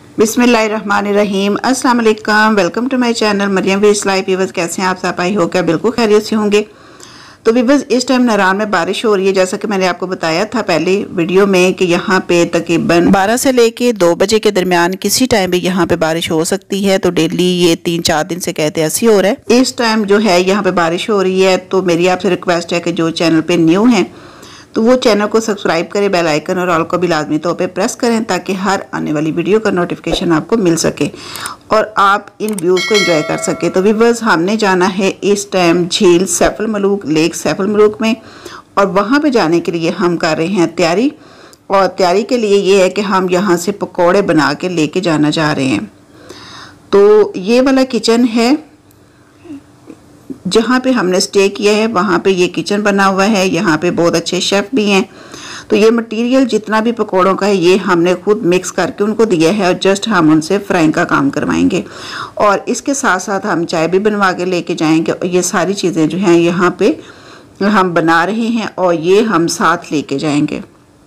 बिस्मिल्लाहिर्रहमानिर्रहीम। अस्सलाम वालेकुम। Welcome to my channel Maryam वीज लाइफ। व्यूअर्स कैसे हैं आप सब? आई होप बिल्कुल खैरियत से होंगे। तो व्यूअर्स इस टाइम नारान में बारिश हो रही है, जैसा कि मैंने आपको बताया था पहले वीडियो में कि यहाँ पे तकरीबन 12 से लेके 2 बजे के दरमियान किसी टाइम भी यहाँ पे बारिश हो सकती है। तो डेली ये 3-4 दिन से कहते ऐसे हो रहा है। इस टाइम जो है यहाँ पे बारिश हो रही है, तो मेरी आपसे रिक्वेस्ट है कि जो चैनल पे न्यू हैं तो वो चैनल को सब्सक्राइब करें, बेल आइकन और ऑल को भी लाजमी तौर पे प्रेस करें ताकि हर आने वाली वीडियो का नोटिफिकेशन आपको मिल सके और आप इन व्यूज़ को एंजॉय कर सके। तो व्यूअर्स हमने जाना है इस टाइम झील सैफ अल मलूक, लेक सैफ अल मलूक में, और वहाँ पे जाने के लिए हम कर रहे हैं तैयारी। और तैयारी के लिए ये है कि हम यहाँ से पकौड़े बना के लेके जाना चाह रहे हैं। तो ये वाला किचन है जहाँ पे हमने स्टे किया है, वहाँ पे ये किचन बना हुआ है। यहाँ पे बहुत अच्छे शेफ़ भी हैं। तो ये मटेरियल जितना भी पकौड़ों का है ये हमने खुद मिक्स करके उनको दिया है और जस्ट हम उनसे फ्राइंग का काम करवाएंगे। और इसके साथ साथ हम चाय भी बनवा के लेके जाएंगे। और ये सारी चीज़ें जो हैं यहाँ पे हम बना रहे हैं और ये हम साथ लेके जाएंगे।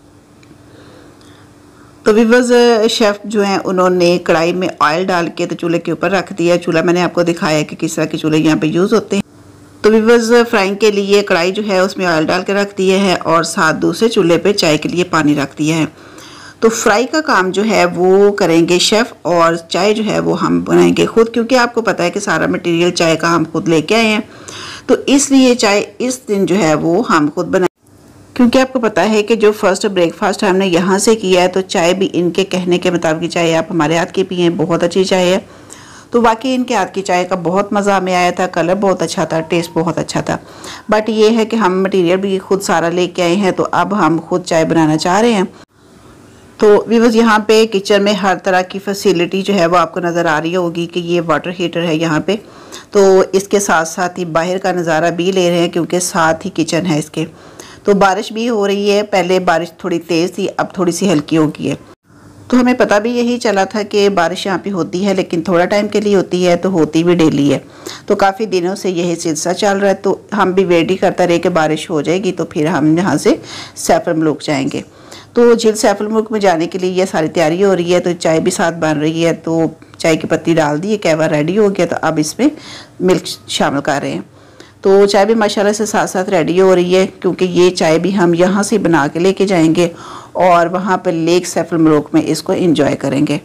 तो व्यूअर्स शेफ़ जो हैं उन्होंने कढ़ाई में ऑयल डाल के तो चूल्हे के ऊपर रख दिया। चूल्हा मैंने आपको दिखाया कि किस तरह के चूल्हे यहाँ पे यूज़ होते हैं। तो व्यूअर्स फ्राइंग के लिए कढ़ाई जो है उसमें ऑयल डाल के रख दिया है और साथ दूसरे चूल्हे पे चाय के लिए पानी रख दिया है। तो फ्राई का काम जो है वो करेंगे शेफ़ और चाय जो है वो हम बनाएंगे खुद, क्योंकि आपको पता है कि सारा मटेरियल चाय का हम खुद लेके आए हैं। तो इसलिए चाय इस दिन जो है वो हम खुद बनाए, क्योंकि आपको पता है कि जो फर्स्ट ब्रेकफास्ट हमने यहाँ से किया है तो चाय भी इनके कहने के मुताबिक चाय आप हमारे हाथ की पिए, बहुत अच्छी चाय है। तो वाकई इनके हाथ की चाय का बहुत मज़ा हमें आया था, कलर बहुत अच्छा था, टेस्ट बहुत अच्छा था। बट ये है कि हम मटेरियल भी खुद सारा लेके आए हैं, तो अब हम खुद चाय बनाना चाह रहे हैं। तो व्यूअर्स यहाँ पे किचन में हर तरह की फैसिलिटी जो है वो आपको नज़र आ रही होगी कि ये वाटर हीटर है यहाँ पे। तो इसके साथ साथ ही बाहर का नज़ारा भी ले रहे हैं क्योंकि साथ ही किचन है इसके। तो बारिश भी हो रही है, पहले बारिश थोड़ी तेज़ थी, अब थोड़ी सी हल्की हो गई है। तो हमें पता भी यही चला था कि बारिश यहाँ पे होती है, लेकिन थोड़ा टाइम के लिए होती है, तो होती भी डेली है। तो काफ़ी दिनों से यही सिलसिला चल रहा है। तो हम भी वेट ही करते रहे कि बारिश हो जाएगी तो फिर हम यहाँ से सैफ अल मलूक जाएंगे। तो झील सैफ अल मलूक में जाने के लिए ये सारी तैयारी हो रही है। तो चाय भी साथ बन रही है, तो चाय की पत्ती डाल दी है, कहवा रेडी हो गया, तो अब इसमें मिल्क शामिल कर रहे हैं। तो चाय भी माशाल्लाह से साथ साथ रेडी हो रही है, क्योंकि ये चाय भी हम यहाँ से बना के लेके जाएंगे और वहाँ पर लेक सैफ अल मलूक में इसको एंजॉय करेंगे।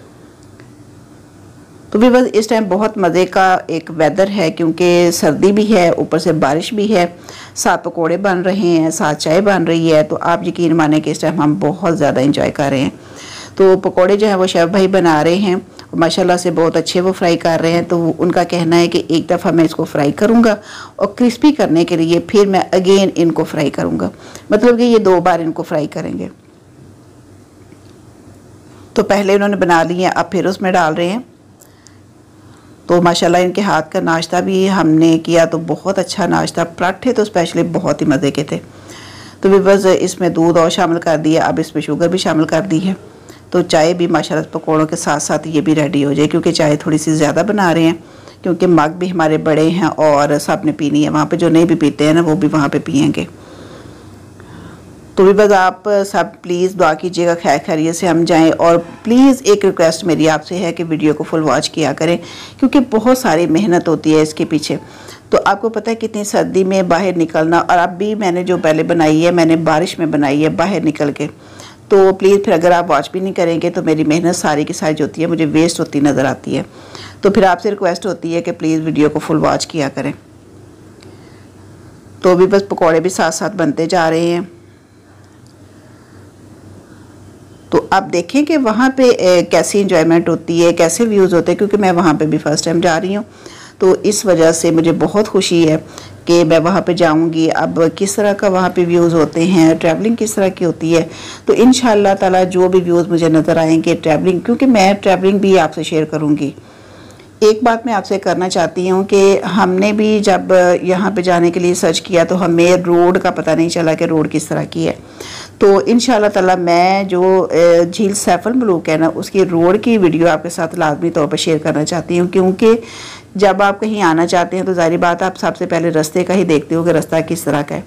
तो भी बस इस टाइम बहुत मज़े का एक वेदर है, क्योंकि सर्दी भी है, ऊपर से बारिश भी है, साथ पकोड़े बन रहे हैं, साथ चाय बन रही है। तो आप यकीन माने कि इस टाइम हम बहुत ज़्यादा एंजॉय कर रहे हैं। तो पकोड़े जो हैं वो शेफ़ भाई बना रहे हैं, माशाल्लाह से बहुत अच्छे वो फ्राई कर रहे हैं। तो उनका कहना है कि एक दफ़ा मैं इसको फ्राई करूंगा और क्रिस्पी करने के लिए फिर मैं अगेन इनको फ्राई करूंगा, मतलब कि ये 2 बार इनको फ्राई करेंगे। तो पहले उन्होंने बना लिए, अब फिर उसमें डाल रहे हैं। तो माशाल्लाह इनके हाथ का नाश्ता भी हमने किया, तो बहुत अच्छा नाश्ता, पराठे तो स्पेशली बहुत ही मज़े के थे। तो भी बस इसमें दूध और शामिल कर दिया, अब इसमें शुगर भी शामिल कर दी है। तो चाय भी माशाल्लाह पकौड़ों के साथ साथ ये भी रेडी हो जाए, क्योंकि चाय थोड़ी सी ज़्यादा बना रहे हैं, क्योंकि मग भी हमारे बड़े हैं और सब ने पीनी है। वहाँ पे जो नहीं भी पीते हैं ना वो भी वहाँ पे पियेंगे। तो भी बस आप सब प्लीज़ दुआ कीजिएगा खैर खैरियत से हम जाएं। और प्लीज़ एक रिक्वेस्ट मेरी आपसे है कि वीडियो को फुल वॉच किया करें, क्योंकि बहुत सारी मेहनत होती है इसके पीछे। तो आपको पता है कितनी सर्दी में बाहर निकलना, और अब भी मैंने जो पहले बनाई है मैंने बारिश में बनाई है बाहर निकल के। तो प्लीज़ फिर अगर आप वॉच भी नहीं करेंगे तो मेरी मेहनत सारी की सारी जो होती है मुझे वेस्ट होती नज़र आती है। तो फिर आपसे रिक्वेस्ट होती है कि प्लीज़ वीडियो को फुल वॉच किया करें। तो भी बस पकौड़े भी साथ साथ बनते जा रहे हैं। तो आप देखें कि वहाँ पे कैसी इंजॉयमेंट होती है, कैसे व्यूज़ होते हैं, क्योंकि मैं वहाँ पे भी फ़र्स्ट टाइम जा रही हूँ। तो इस वजह से मुझे बहुत खुशी है कि मैं वहाँ पे जाऊँगी। अब किस तरह का वहाँ पे व्यूज़ होते हैं, ट्रैवलिंग किस तरह की होती है, तो इंशाअल्लाह ताला जो भी व्यूज़ मुझे नज़र आएंगे ट्रैवलिंग, क्योंकि मैं ट्रैवलिंग भी आपसे शेयर करूँगी। एक बात मैं आपसे करना चाहती हूँ कि हमने भी जब यहाँ पे जाने के लिए सर्च किया तो हमें रोड का पता नहीं चला कि रोड किस तरह की है। तो इंशाअल्लाह ताला मैं जो झील सैफ अल मलूक है ना उसकी रोड की वीडियो आपके साथ लाजमी तौर पर शेयर करना चाहती हूँ, क्योंकि जब आप कहीं आना चाहते हैं तो ज़ाहिर बात आप सबसे पहले रास्ते का ही देखते हो कि रास्ता किस तरह का है।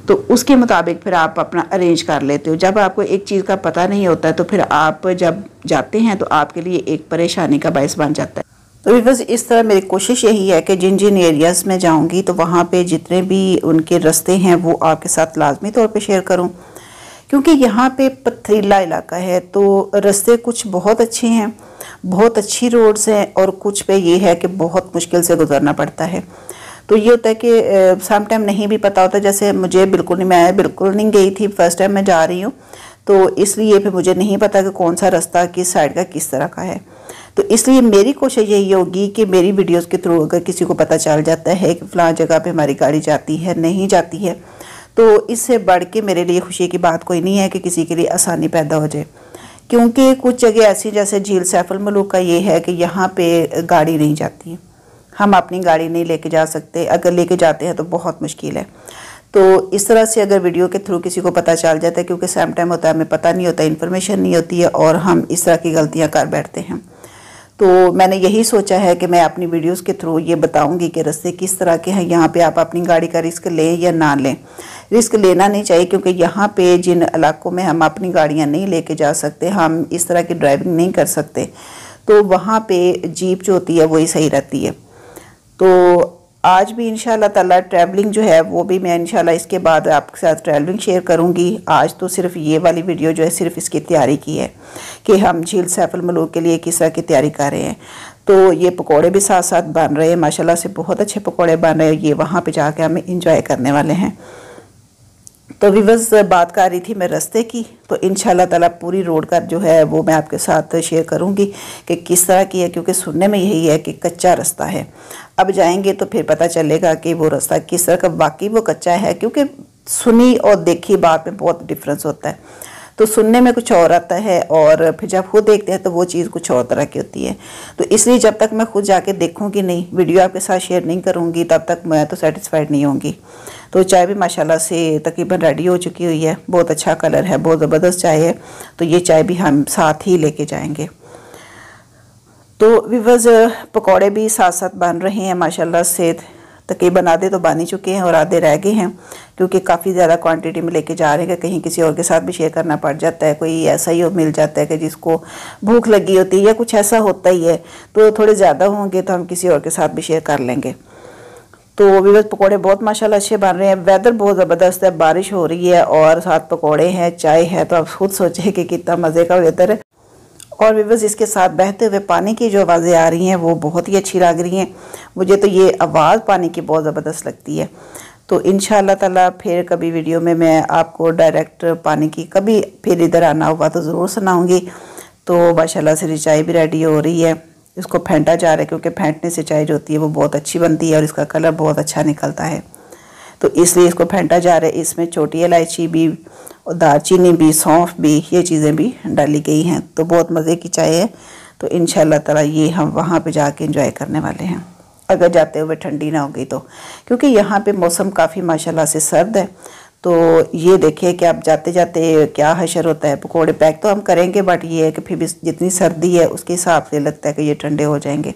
तो उसके मुताबिक फिर आप अपना अरेंज कर लेते हो। जब आपको एक चीज़ का पता नहीं होता है तो फिर आप जब जाते हैं तो आपके लिए एक परेशानी का बायस बन जाता है। तो बस इस तरह मेरी कोशिश यही है कि जिन जिन एरियाज़ में जाऊंगी तो वहाँ पे जितने भी उनके रास्ते हैं वो आपके साथ लाजमी तौर पे शेयर करूँ, क्योंकि यहाँ पे पथरीला इलाका है। तो रास्ते कुछ बहुत अच्छे हैं, बहुत अच्छी रोड्स हैं, और कुछ पे ये है कि बहुत मुश्किल से गुजरना पड़ता है। तो ये होता है कि सम टाइम नहीं भी पता होता, जैसे मुझे बिल्कुल नहीं, मैं बिल्कुल नहीं गई थी, फर्स्ट टाइम मैं जा रही हूँ, तो इसलिए फिर मुझे नहीं पता कि कौन सा रास्ता किस साइड का किस तरह का है। तो इसलिए मेरी कोशिश यही होगी कि मेरी वीडियोस के थ्रू अगर किसी को पता चल जाता है कि फ़लाँ जगह पे हमारी गाड़ी जाती है, नहीं जाती है, तो इससे बढ़ के मेरे लिए खुशी की बात कोई नहीं है कि किसी के लिए आसानी पैदा हो जाए। क्योंकि कुछ जगह ऐसी, जैसे झील सैफ अल मलूक का ये है कि यहाँ पे गाड़ी नहीं जाती है, हम अपनी गाड़ी नहीं लेके जा सकते, अगर लेके जाते हैं तो बहुत मुश्किल है। तो इस तरह से अगर वीडियो के थ्रू किसी को पता चल जाता है, क्योंकि सम टाइम होता है हमें पता नहीं होता, इन्फॉर्मेशन नहीं होती है और हम इस तरह की गलतियां कर बैठते हैं। तो मैंने यही सोचा है कि मैं अपनी वीडियोस के थ्रू ये बताऊंगी कि रास्ते किस तरह के हैं। यहाँ पे आप अपनी गाड़ी का रिस्क लें या ना लें, रिस्क लेना नहीं चाहिए, क्योंकि यहाँ पे जिन इलाकों में हम अपनी गाड़ियाँ नहीं लेके जा सकते, हम इस तरह की ड्राइविंग नहीं कर सकते, तो वहाँ पे जीप जो होती है वही सही रहती है। तो आज भी इंशाल्लाह ताला ट्रैवलिंग जो है वो भी मैं इंशाल्लाह इसके बाद आपके साथ ट्रैवलिंग शेयर करूंगी। आज तो सिर्फ ये वाली वीडियो जो है सिर्फ इसकी तैयारी की है कि हम झील सैफ अल मलूक के लिए किस तरह की तैयारी कर रहे हैं। तो ये पकोड़े भी साथ साथ बन रहे हैं, माशाल्लाह से बहुत अच्छे पकोड़े बन रहे हैं, ये वहाँ पे जाके हम इंजॉय करने वाले हैं। तो व्यूअर्स, बात कर रही थी मैं रास्ते की, तो इंशाल्लाह ताला पूरी रोड का जो है वो मैं आपके साथ शेयर करूंगी कि किस तरह की है, क्योंकि सुनने में यही है कि कच्चा रास्ता है। अब जाएंगे तो फिर पता चलेगा कि वो रास्ता किस तरह का वाकई वो कच्चा है, क्योंकि सुनी और देखी बात में बहुत डिफरेंस होता है। तो सुनने में कुछ और आता है और फिर जब खुद देखते हैं तो वो चीज़ कुछ और तरह की होती है। तो इसलिए जब तक मैं खुद जाके देखूंगी नहीं, वीडियो आपके साथ शेयर नहीं करूंगी, तब तक मैं तो सेटिस्फाइड नहीं होंगी। तो चाय भी माशाल्लाह से तकरीबन रेडी हो चुकी हुई है, बहुत अच्छा कलर है, बहुत ज़बरदस्त चाय है। तो ये चाय भी हम साथ ही लेके जाएंगे। तो व्यूअर्स, पकौड़े भी साथ साथ बन रहे हैं माशाल्लाह से, तकरीबन आधे तो बन ही चुके हैं और आधे रह गए हैं, क्योंकि काफ़ी ज़्यादा क्वांटिटी में लेके जा रहे हैं कि कहीं किसी और के साथ भी शेयर करना पड़ जाता है। कोई ऐसा ही मिल जाता है कि जिसको भूख लगी होती है या कुछ ऐसा होता ही है, तो थोड़े ज़्यादा होंगे तो हम किसी और के साथ भी शेयर कर लेंगे। तो व्यूअर्स, पकोड़े बहुत माशाल्लाह अच्छे बन रहे हैं, वेदर बहुत ज़बरदस्त है, बारिश हो रही है और साथ पकोड़े हैं, चाय है, तो आप खुद सोचें कि कितना मज़े का वेदर है। और व्यूअर्स, इसके साथ बहते हुए पानी की जो आवाज़ें आ रही हैं वो बहुत ही अच्छी लग रही हैं मुझे। तो ये आवाज़ पानी की बहुत ज़बरदस्त लगती है। तो इंशाल्लाह ताला फिर कभी वीडियो में मैं आपको डायरेक्ट पानी की, कभी फिर इधर आना हुआ तो ज़रूर सुनाऊंगी। तो माशाल्लाह से चाय भी रेडी हो रही है, इसको फेंटा जा रहा है, क्योंकि फेंटने से चाय जो होती है वो बहुत अच्छी बनती है और इसका कलर बहुत अच्छा निकलता है। तो इसलिए इसको फेंटा जा रहा है। इसमें छोटी इलायची भी और दालचीनी भी, सौंफ भी, ये चीज़ें भी डाली गई हैं। तो बहुत मज़े की चाय है। तो इंशाल्लाह ताला ये हम वहाँ पे जाके एंजॉय करने वाले हैं, अगर जाते हुए ठंडी ना होगी तो, क्योंकि यहाँ पे मौसम काफ़ी माशाल्लाह से सर्द है। तो ये देखिए कि आप जाते जाते क्या हशर होता है। पकोड़े पैक तो हम करेंगे, बट ये है कि फिर भी जितनी सर्दी है उसके हिसाब से लगता है कि ये ठंडे हो जाएंगे।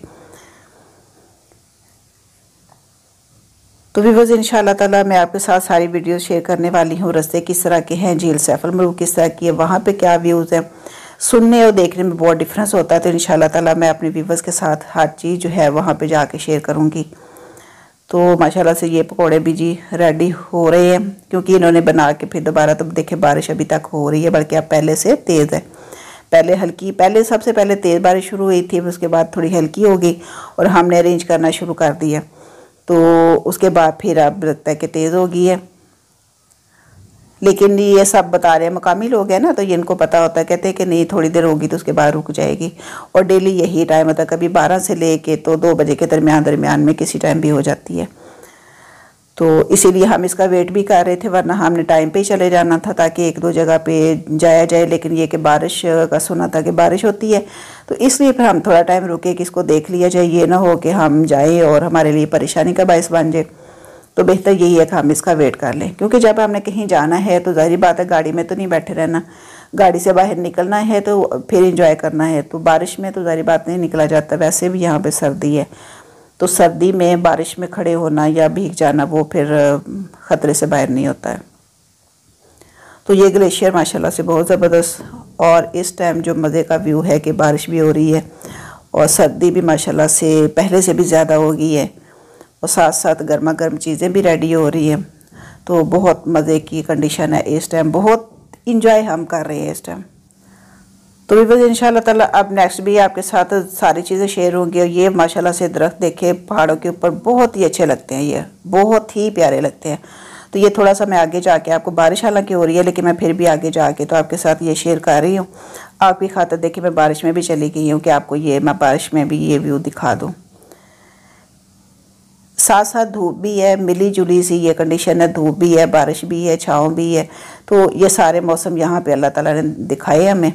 तो व्यूअर्स, इंशाल्लाह ताला मैं आपके साथ सारी वीडियो शेयर करने वाली हूँ। रास्ते किस तरह के हैं, झील सैफ अल मलूक किस तरह की है, वहाँ पे क्या व्यूज़ हैं, सुनने और देखने में बहुत डिफरेंस होता है। तो इंशाल्लाह ताला मैं अपने व्यूअर्स के साथ हर चीज़ जो है वहाँ पे जाके शेयर करूँगी। तो माशाल्लाह से ये पकोड़े भी जी रेडी हो रहे हैं, क्योंकि इन्होंने बना के फिर दोबारा, तो देखे बारिश अभी तक हो रही है, बल्कि अब पहले से तेज़ है। पहले सबसे पहले तेज़ बारिश शुरू हुई थी, उसके बाद थोड़ी हल्की हो गई और हमने अरेंज करना शुरू कर दिया। तो उसके बाद फिर अब लगता है कि तेज़ हो गई है। लेकिन ये सब बता रहे हैं मकामी लोग हैं ना, तो ये इनको पता होता है, कहते हैं कि नहीं थोड़ी देर होगी तो उसके बाद रुक जाएगी। और डेली यही टाइम होता है, कभी 12 से लेके तो 2 बजे के दरमियान में किसी टाइम भी हो जाती है। तो इसीलिए हम इसका वेट भी कर रहे थे, वरना हमने टाइम पे ही चले जाना था ताकि 1-2 जगह पे जाया जाए। लेकिन ये कि बारिश का सुना था कि बारिश होती है, तो इसलिए फिर हम थोड़ा टाइम रुके कि इसको देख लिया जाए, ये ना हो कि हम जाएं और हमारे लिए परेशानी का बायस बन जाए। तो बेहतर यही है कि हम इसका वेट कर लें, क्योंकि जब हमने कहीं जाना है तो ज़ाहिर बात है गाड़ी में तो नहीं बैठे रहना, गाड़ी से बाहर निकलना है तो फिर इंजॉय करना है। तो बारिश में तो ज़ाहिर बात नहीं निकला जाता, वैसे भी यहाँ पे सर्दी है, तो सर्दी में बारिश में खड़े होना या भीग जाना वो फिर ख़तरे से बाहर नहीं होता है। तो ये ग्लेशियर माशाल्लाह से बहुत ज़बरदस्त, और इस टाइम जो मज़े का व्यू है कि बारिश भी हो रही है और सर्दी भी माशाल्लाह से पहले से भी ज़्यादा हो गई है, और साथ साथ गर्मा गर्म चीज़ें भी रेडी हो रही हैं। तो बहुत मज़े की कंडीशन है इस टाइम, बहुत इंजॉय हम कर रहे हैं इस टाइम। तो भी बस इंशाल्लाह ताला अब नेक्स्ट भी आपके साथ सारी चीज़ें शेयर होंगी। और ये माशाल्लाह से दरख्त देखे पहाड़ों के ऊपर बहुत ही अच्छे लगते हैं, ये बहुत ही प्यारे लगते हैं। तो ये थोड़ा सा मैं आगे जाके आपको, बारिश हालांकि हो रही है लेकिन मैं फिर भी आगे जाके तो आपके साथ ये शेयर कर रही हूँ। आपकी खातिर देखिए मैं बारिश में भी चली गई हूँ कि आपको ये मैं बारिश में भी ये व्यू दिखा दूँ। साथ साथ धूप भी है, मिली जुली सी ये कंडीशन है, धूप भी है, बारिश भी है, छाँव भी है। तो ये सारे मौसम यहाँ पे अल्लाह ताला ने दिखाए हमें,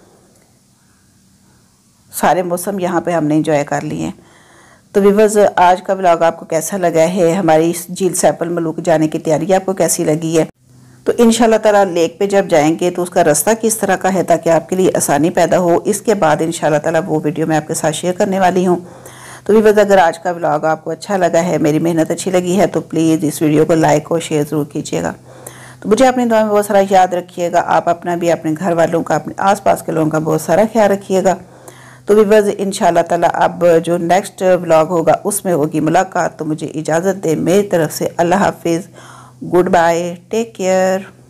सारे मौसम यहाँ पे हमने इंजॉय कर लिए हैं। तो व्यूअर्स आज का व्लॉग आपको कैसा लगा है, हमारी इस झील सैफल मलूक जाने की तैयारी आपको कैसी लगी है। तो इंशाल्लाह ताला लेक पे जब जाएंगे तो उसका रास्ता किस तरह का है ताकि आपके लिए आसानी पैदा हो, इसके बाद इंशाल्लाह ताला वो वीडियो मैं आपके साथ शेयर करने वाली हूँ। तो व्यूअर्स अगर आज का व्लॉग आपको अच्छा लगा है, मेरी मेहनत अच्छी लगी है, तो प्लीज़ इस वीडियो को लाइक और शेयर ज़रूर कीजिएगा। तो मुझे अपनी दुआ में बहुत सारा याद रखिएगा, आप अपना भी, अपने घर वालों का, अपने आसपास के लोगों का बहुत सारा ख्याल रखिएगा। तो व्यूअर्स इंशाल्लाह ताला अब जो नेक्स्ट व्लॉग होगा उसमें होगी मुलाकात। तो मुझे इजाज़त दे, मेरी तरफ से अल्लाह हाफिज़, गुड बाय, टेक केयर।